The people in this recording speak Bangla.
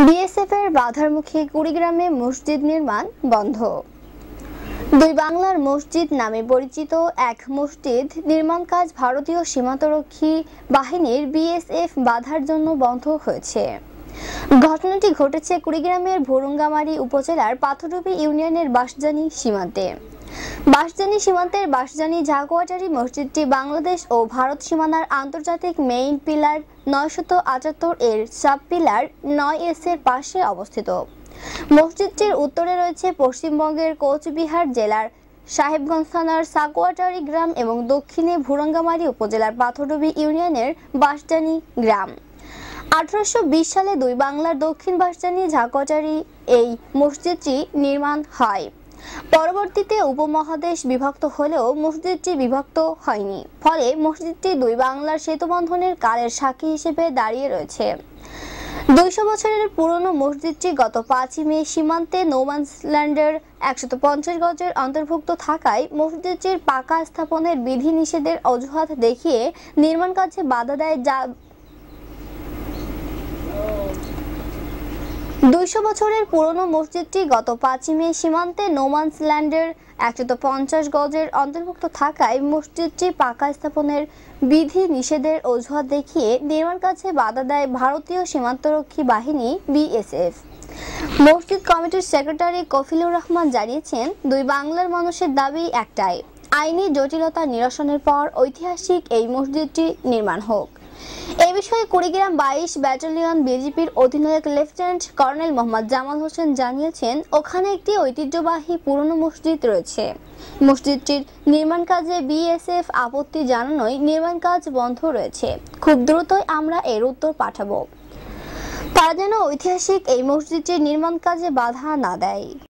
বিএসএফ এর বাধার মুখে কুড়িগ্রামে মসজিদ নির্মাণ বন্ধ। দুই বাংলার মসজিদ নামে পরিচিত এক মসজিদ নির্মাণ কাজ ভারতীয় সীমান্তরক্ষী বাহিনীর বিএসএফ বাধার জন্য বন্ধ হয়েছে। ঘটনাটি ঘটেছে কুড়িগ্রামের ভুরুঙ্গামারী উপজেলার পাথরডুবি ইউনিয়নের বাঁশজানি সীমান্তে। সীমান্তের বাঁশজানি ঝাকুয়াটারি মসজিদটি বাংলাদেশ ও ভারত সীমানার আন্তর্জাতিক মেইন পিলার 978 এর সাব পিলার 9S এর পাশে অবস্থিত। মসজিদটির উত্তরে রয়েছে পশ্চিমবঙ্গের কোচবিহার জেলার সাহেবগঞ্জ থানার সাকুয়াটারি গ্রাম এবং দক্ষিণে ভুরুঙ্গামারী উপজেলার পাথরডুবি ইউনিয়নের বাঁশজানি গ্রাম। 1820 সালে দুই বাংলার দক্ষিণ বাঁশজানি ঝাকুয়াটারি এই মসজিদটি নির্মাণ হয়। পরবর্তীতে উপমহাদেশ বিভক্ত হলেও মসজিদটি বিভক্ত হয়নি, ফলে মসজিদটি দুই বাংলার সেতুবন্ধনের কালের সাক্ষী হিসেবে দাঁড়িয়ে রয়েছে। 200 বছরের পুরনো মসজিদটি গত 5 মে সীমান্তে নোম্যান্সল্যান্ডের 150 গজের অন্তর্ভুক্ত থাকায় মসজিদটির পাকা স্থাপনের বিধিনিষেধের অজুহাত দেখিয়ে নির্মাণ কাজে বাধা দেয়। 200 বছরের পুরনো মসজিদটি গত 5 মে সীমান্তে নোম্যান্সল্যান্ডের 150 গজের অন্তর্ভুক্ত থাকায় মসজিদটি পাকা স্থাপনের বিধি নিষেধের অজুহাত দেখিয়ে নির্মাণ কাজে বাধা দেয় ভারতীয় সীমান্তরক্ষী বাহিনী বিএসএফ। মসজিদ কমিটির সেক্রেটারি কফিলুর রহমান জানিয়েছেন, দুই বাংলার মানুষের দাবি একটাই, আইনি জটিলতা নিরসনের পর ঐতিহাসিক এই মসজিদটি নির্মাণ হোক। এই বিষয়ে কুড়িগ্রাম 22 ব্যাটালিয়ন বিজিপির অধিনায়ক লেফটেন্যান্ট কর্নেল মোহাম্মদ জামাল হোসেন জানিয়েছেন, ওখানে একটি ঐতিহ্যবাহী পুরনো মসজিদ রয়েছে। মসজিদটির নির্মাণ কাজে বিএসএফ আপত্তি জানানোয় নির্মাণ কাজ বন্ধ রয়েছে। খুব দ্রুতই আমরা এর উত্তর পাঠাবো। তারা যেন ঐতিহাসিক এই মসজিদটির নির্মাণ কাজে বাধা না দেয়।